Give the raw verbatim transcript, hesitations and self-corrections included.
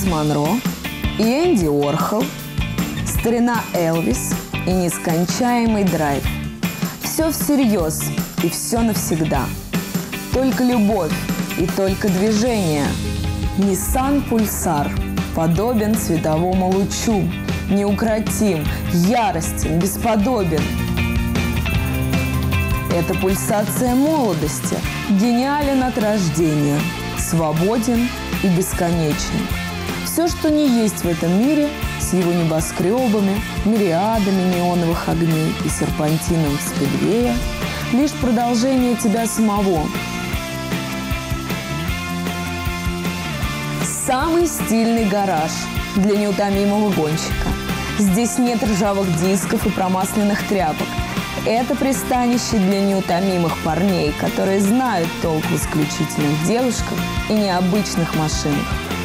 Монро, и Энди Уорхол, старина Элвис и нескончаемый драйв. Все всерьез и все навсегда. Только любовь и только движение. Nissan Pulsar подобен световому лучу, неукротим, яростен, бесподобен. Это пульсация молодости, гениален от рождения, свободен и бесконечен. Все, что не есть в этом мире, с его небоскребами, мириадами неоновых огней и серпантином спидвея, лишь продолжение тебя самого. Самый стильный гараж для неутомимого гонщика. Здесь нет ржавых дисков и промасленных тряпок. Это пристанище для неутомимых парней, которые знают толк в исключительных девушках и необычных машинах.